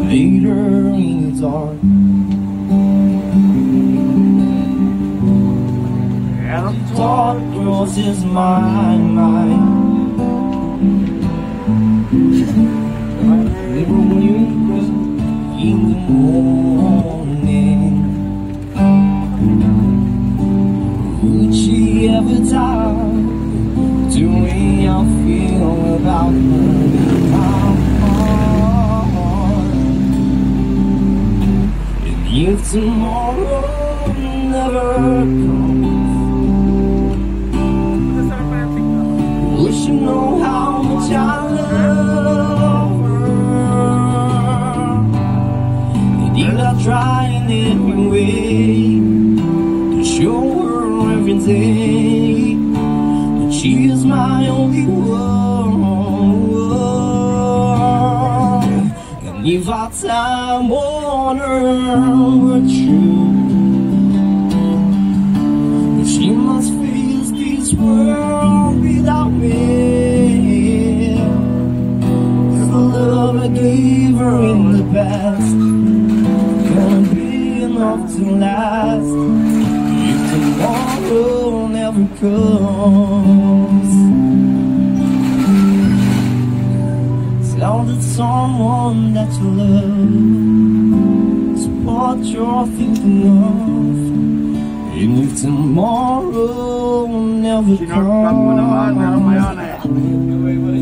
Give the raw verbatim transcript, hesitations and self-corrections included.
later in the dark. And the thought crosses my mind. Never knew in the morning would she ever die the way I feel about her. And if tomorrow never comes, will she know how much I love her? Did I try in every way to show her every day that she is my only one? And if our time on earth were true, she must face this world without me. Cause the love I gave her in the past can't be enough to last if tomorrow never comes. Tell that someone that you love is what you're thinking of. And if tomorrow never comes,